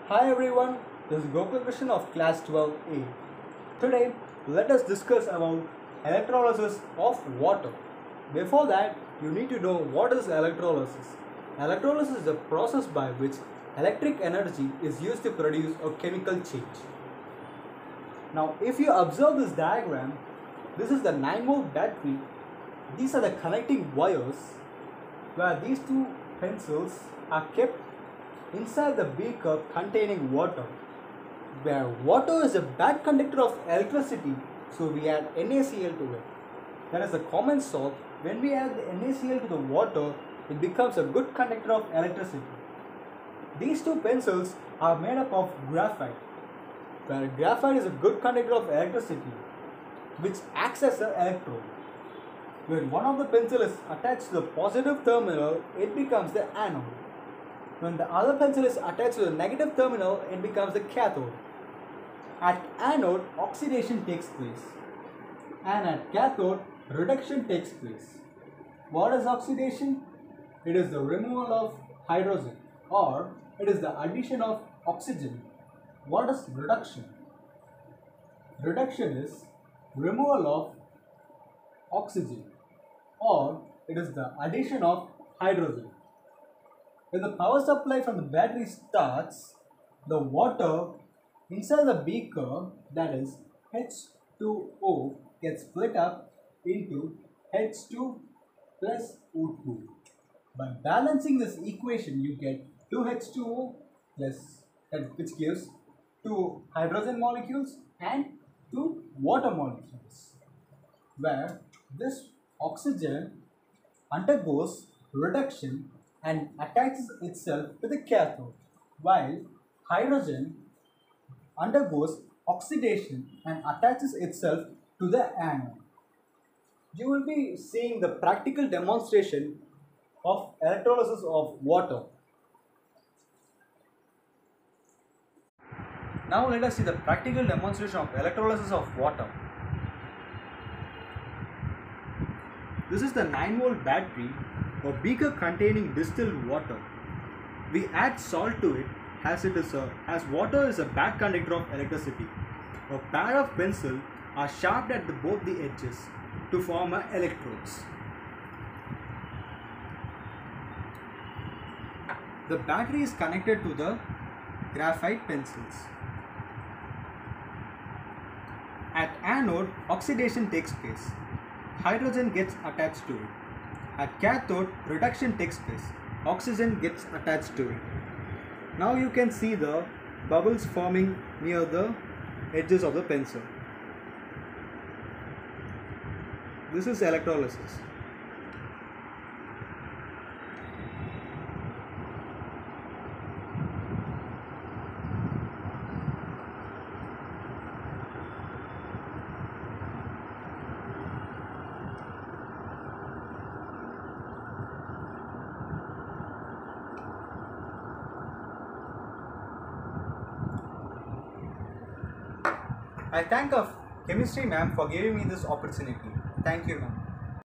Hi everyone, this is Gopal Krishnan of class 12A. Today, let us discuss about electrolysis of water. Before that, you need to know what is electrolysis. Electrolysis is a process by which electric energy is used to produce a chemical change. Now, if you observe this diagram, this is the 9-volt battery. These are the connecting wires where these two pencils are kept inside the beaker containing water, where water is a bad conductor of electricity, so we add NaCl to it. That is the common salt. When we add the NaCl to the water, it becomes a good conductor of electricity. These two pencils are made up of graphite, where graphite is a good conductor of electricity, which acts as an electrode. When one of the pencils is attached to the positive terminal, it becomes the anode. When the other pencil is attached to the negative terminal, it becomes the cathode. At anode, oxidation takes place, and at cathode, reduction takes place. What is oxidation? It is the removal of hydrogen, or it is the addition of oxygen. What is reduction? Reduction is removal of oxygen, or it is the addition of hydrogen. When the power supply from the battery starts, the water inside the beaker, that is H2O, gets split up into H2 plus O2. By balancing this equation, you get 2H2O plus, which gives 2 hydrogen molecules and 2 water molecules, where this oxygen undergoes reduction and attaches itself to the cathode, while hydrogen undergoes oxidation and attaches itself to the anode. You will be seeing the practical demonstration of electrolysis of water. Now let us see the practical demonstration of electrolysis of water. This is the 9-volt battery, a beaker containing distilled water. We add salt to it as water is a bad conductor of electricity. A pair of pencils are sharpened at both the edges to form electrodes. The battery is connected to the graphite pencils. At anode, oxidation takes place. Hydrogen gets attached to it. At cathode, reduction takes place. Oxygen gets attached to it. Now you can see the bubbles forming near the edges of the pencil. This is electrolysis. I thank our chemistry ma'am for giving me this opportunity. Thank you, ma'am.